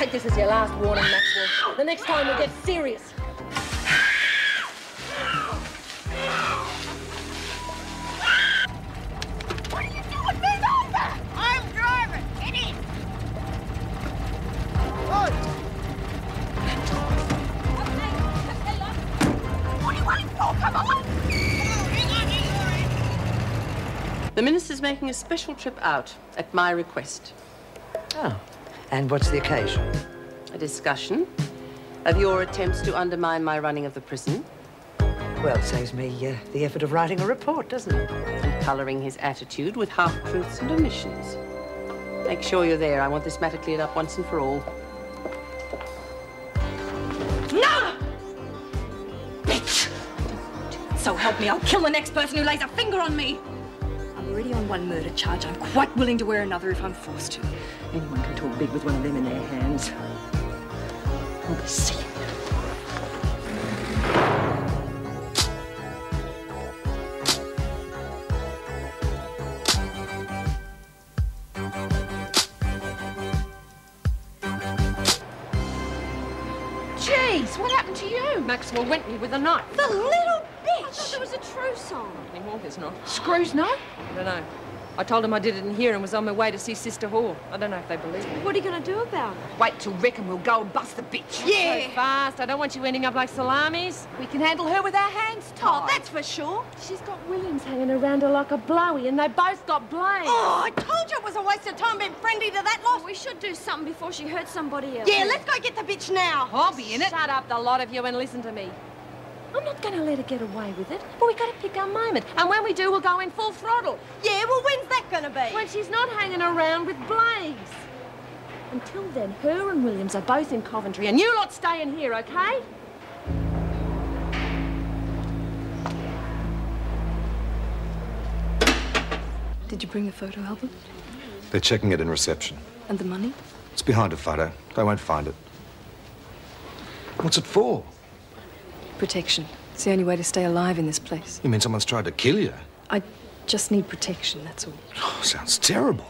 Take this as your last warning, Maxwell. The next time we'll get serious. What are you doing? Move over! I'm driving. Get in. What? What are you waiting for? Come on! The Minister's making a special trip out at my request. Oh, and what's the occasion? A discussion of your attempts to undermine my running of the prison. Well, it saves me the effort of writing a report, doesn't it? And colouring his attitude with half-truths and omissions. Make sure you're there. I want this matter cleared up once and for all. No! Bitch! So help me, I'll kill the next person who lays a finger on me. I'm already on one murder charge. I'm quite willing to wear another if I'm forced to. Anyone can talk big with one of them in their hands. I'll be seeing you. Jeez, what happened to you? Maxwell went me with a knife. The little bitch! I thought it was a true song. Anymore, there's not. Screws, no? I don't know. I told them I did it in here and was on my way to see Sister Hall. I don't know if they believe me. What are you going to do about it? Wait till Rick and we'll go and bust the bitch. Yeah. So fast. I don't want you ending up like salamis. We can handle her with our hands tied. Oh, that's for sure. She's got Williams hanging around her like a blowy, and they both got blamed. Oh, I told you it was a waste of time being friendly to that lot. We should do something before she hurts somebody else. Yeah, let's go get the bitch now. I'll be in it. Shut up, the lot of you, and listen to me. I'm not going to let her get away with it, but we've got to pick our moment. And when we do, we'll go in full throttle. Yeah, well, when's that going to be? When she's not hanging around with Blaze. Until then, her and Williams are both in Coventry, and you lot stay in here, okay? Did you bring the photo album? They're checking it in reception. And the money? It's behind a photo. They won't find it. What's it for? Protection. It's the only way to stay alive in this place. You mean someone's tried to kill you? I just need protection, that's all. Oh, sounds terrible.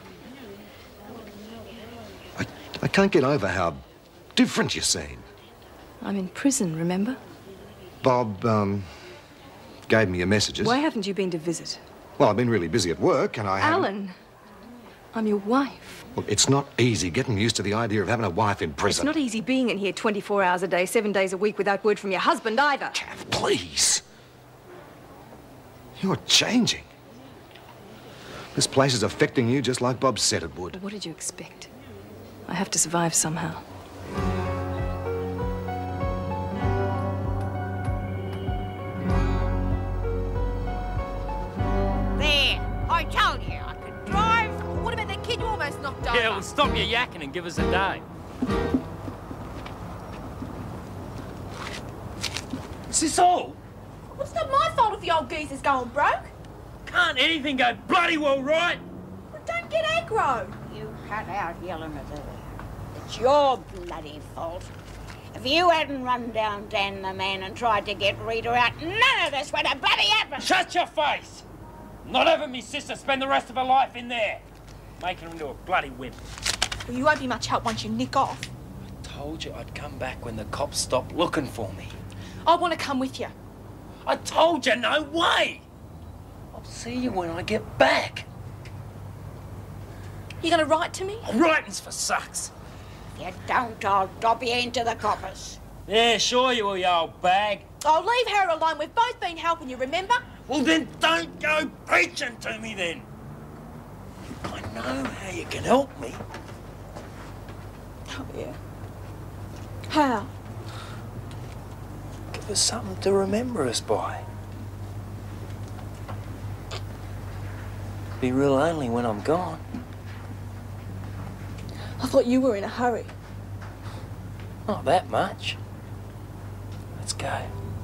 I can't get over how different you seem. I'm in prison, remember? Bob, gave me your messages. Why haven't you been to visit? Well, I've been really busy at work, and I haven't... Alan, I'm your wife. Well, it's not easy getting used to the idea of having a wife in prison. It's not easy being in here 24 hours a day, 7 days a week without word from your husband either. Kath, please. You're changing. This place is affecting you just like Bob said it would. What did you expect? I have to survive somehow. There, I told you I could drive. What about that kid you almost knocked over? Yeah, well, stop your yakking and give us a day. Is this all? Well, it's not my fault if the old geezer's going broke. Can't anything go bloody well right? Well, don't get aggro. You cut out yelling at her. It's your bloody fault. If you hadn't run down Dan the man and tried to get Rita out, none of this would have bloody happened. Shut your face! Not having me sister spend the rest of her life in there. Making her into a bloody wimp. Well, you won't be much help once you nick off. I told you I'd come back when the cops stopped looking for me. I want to come with you. I told you, no way! I'll see you when I get back. You going to write to me? Writing's for sucks. If you don't, I'll dob you into the coppers. Yeah, sure you will, you old bag. Oh, leave her alone. We've both been helping you, remember? Well, then don't go preaching to me, then. I know how you can help me. Oh, yeah. How? Give us something to remember us by. Be real lonely when I'm gone. I thought you were in a hurry. Not that much. Let's go.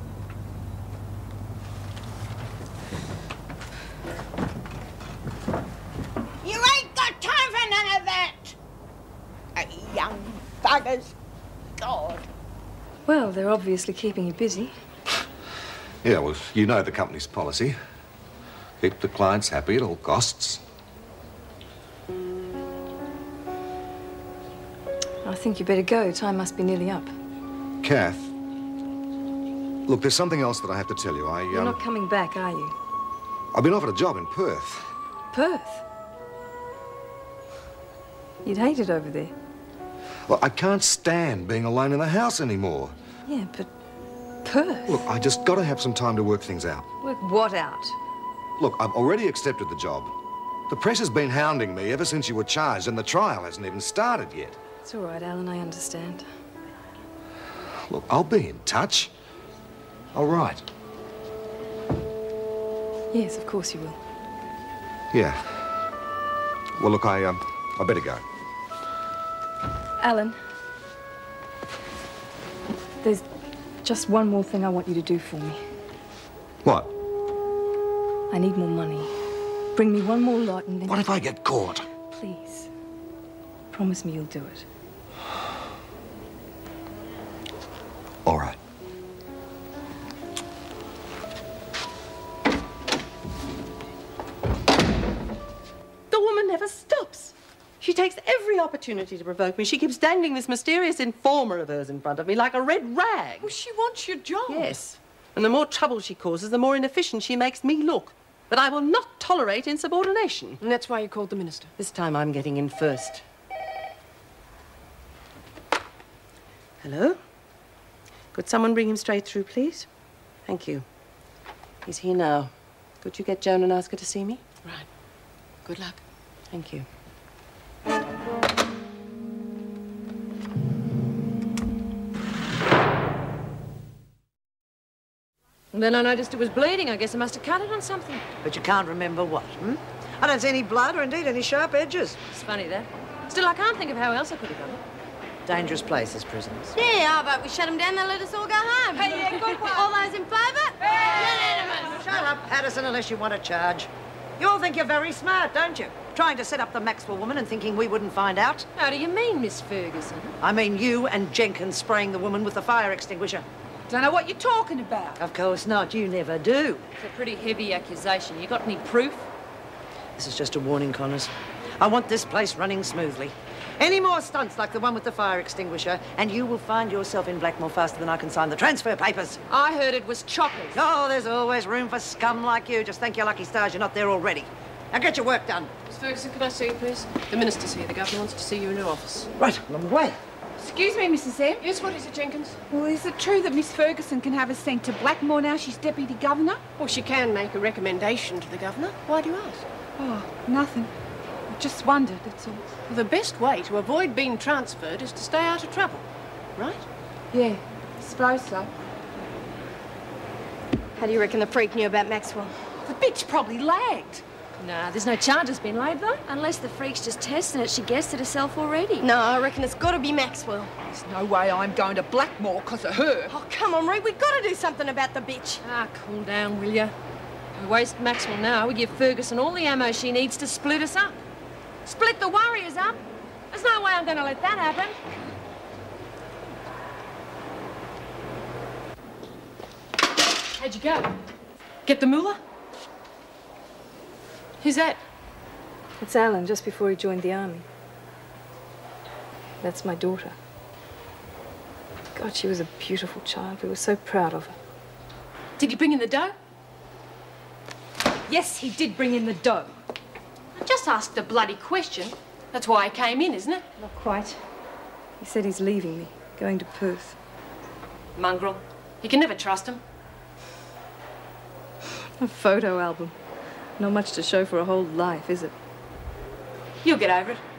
You ain't got time for none of that. Young buggers. God. Well, they're obviously keeping you busy. Yeah, well, you know the company's policy. Keep the clients happy at all costs. I think you better go. Time must be nearly up. Kath, look, there's something else that I have to tell you. You're not coming back, are you? I've been offered a job in Perth. Perth? You'd hate it over there. Well, I can't stand being alone in the house anymore. Yeah, but Perth? Look, I just got to have some time to work things out. Work what out? Look, I've already accepted the job. The press has been hounding me ever since you were charged, and the trial hasn't even started yet. It's all right, Alan, I understand. Look, I'll be in touch. All right. Yes, of course you will. Yeah. Well, look, I better go. Alan, there's just one more thing I want you to do for me. What? I need more money. Bring me one more lot and then... What if I get caught? Please. Promise me you'll do it. All right. The woman never stops. She takes every opportunity to provoke me. She keeps dangling this mysterious informer of hers in front of me like a red rag. Well, she wants your job. Yes. And the more trouble she causes, the more inefficient she makes me look. But I will not tolerate insubordination. And that's why you called the minister. This time I'm getting in first. Hello? Could someone bring him straight through, please? Thank you. He's here now. Could you get Joan and ask her to see me? Right. Good luck. Thank you. And then I noticed it was bleeding. I guess I must have cut it on something. But you can't remember what, hmm? I don't see any blood or indeed any sharp edges. It's funny, that. Still, I can't think of how else I could have done it. Dangerous places, prisons. Yeah, how about we shut them down and let us all go home? Hey, yeah, good one. All those in favour? Unanimous. Shut up, Patterson, unless you want to charge. You all think you're very smart, don't you? Trying to set up the Maxwell woman and thinking we wouldn't find out. How do you mean, Miss Ferguson? I mean you and Jenkins spraying the woman with the fire extinguisher. Don't know what you're talking about. Of course not, you never do. It's a pretty heavy accusation. You got any proof? This is just a warning, Connors. I want this place running smoothly. Any more stunts like the one with the fire extinguisher, and you will find yourself in Blackmore faster than I can sign the transfer papers. I heard it was choppers. Oh, there's always room for scum like you. Just thank your lucky stars you're not there already. Now get your work done. Miss Ferguson, can I see you, please? The minister's here. The governor wants to see you in her office. Right, I'm on the way. Excuse me, Mrs. M. Yes, what is it, Jenkins? Well, is it true that Miss Ferguson can have us sent to Blackmore now she's Deputy Governor? Well, she can make a recommendation to the governor. Why do you ask? Oh, nothing. I just wondered, that's all. Well, the best way to avoid being transferred is to stay out of trouble, right? Yeah, I suppose so. How do you reckon the freak knew about Maxwell? The bitch probably lagged. Nah, there's no charges been laid, though. Unless the freak's just testing it, she guessed it herself already. No, I reckon it's got to be Maxwell. There's no way I'm going to Blackmore because of her. Oh, come on, Reed, we've got to do something about the bitch. Ah, cool down, will ya? We waste Maxwell now, we give Ferguson all the ammo she needs to split us up. Split the Warriors up? There's no way I'm going to let that happen. How'd you go? Get the moolah? Who's that? It's Alan, just before he joined the army. That's my daughter. God, she was a beautiful child. We were so proud of her. Did he bring in the dough? Yes, he did bring in the dough. I just asked a bloody question. That's why I came in, isn't it? Not quite. He said he's leaving me, going to Perth. Mongrel. You can never trust him. A photo album. Not much to show for a whole life, is it? You'll get over it.